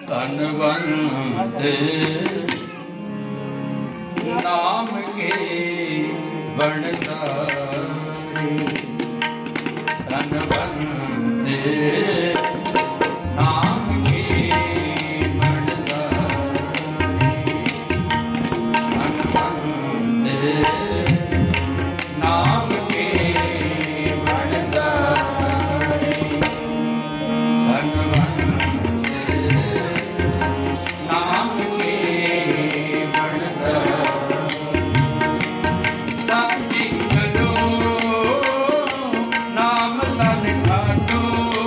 धनवंत नाम के बनसारे धनवंत नाम के बनसारे धनवंत नाम के बनसारे धनवंत नाम के बनसारे साची करो नाम तन घाटो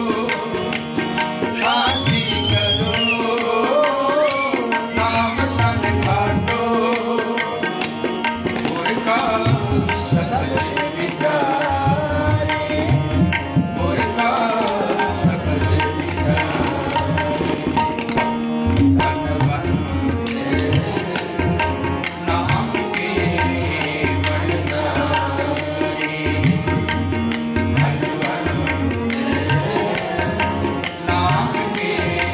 साची करो नाम तन घाटो मुर्खा सकल विचारे मुर्खा सकल विचारे धनवंत नाम के बनसारे धनवंत नाम के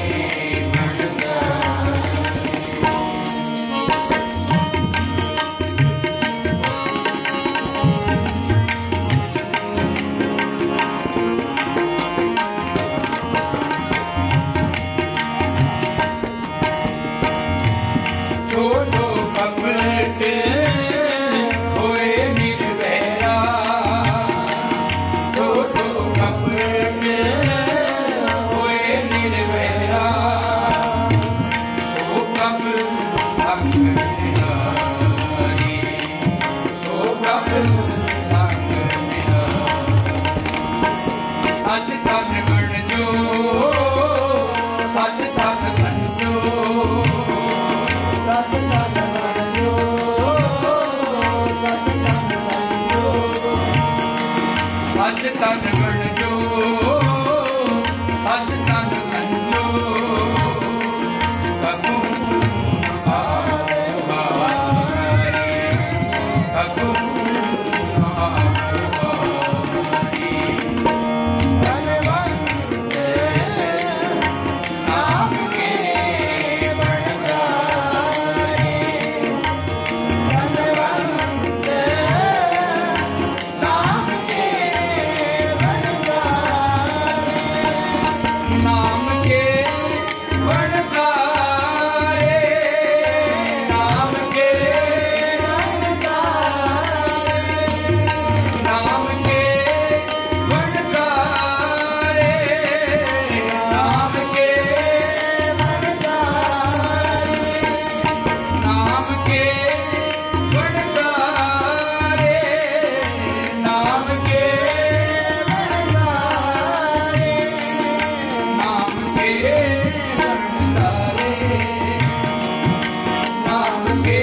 छोड़ो कपट होए निर्वैरा छोड़ो कपट होए निर्वैरा सो कब संग निहारी सो कब संग निहारी सच तन गण जो सच तन संजो सच तन गण जो सच तन संजो सच तन गण जो सच तन संजो कबू आए कबू धनवंत नाम के बनसारे धनवंत नाम के बनसारे नाम के बनसारे नाम के बनसारे नाम के बनसारे नाम के बनसारे नाम के बनसारे नाम के बनसारे नाम के बनसारे नाम के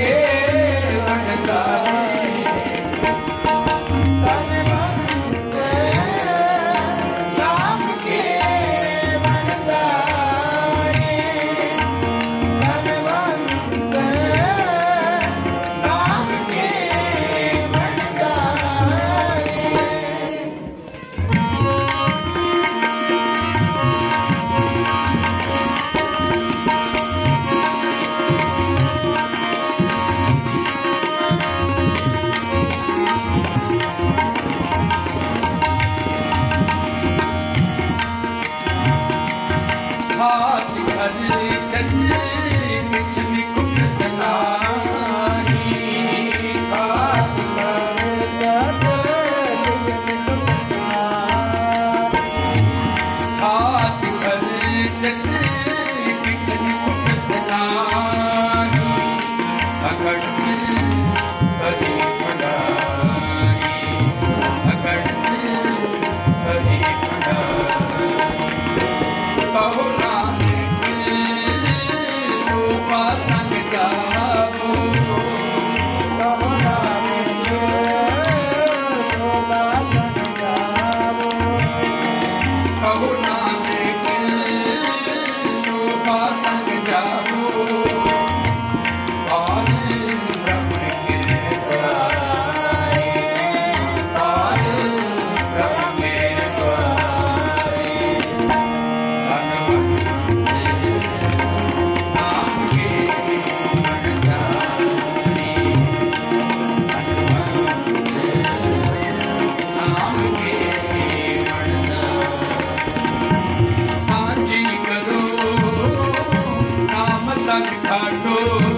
हाथ घर चले बिच निकुट सनाही हाथ घर चले बिच निकुट सनाही हाथ घर चले बिच निकुट सनाही अखड़ कदी पढ़ाई अखड़ कदी पढ़ाई कहो नानक संग ठाडो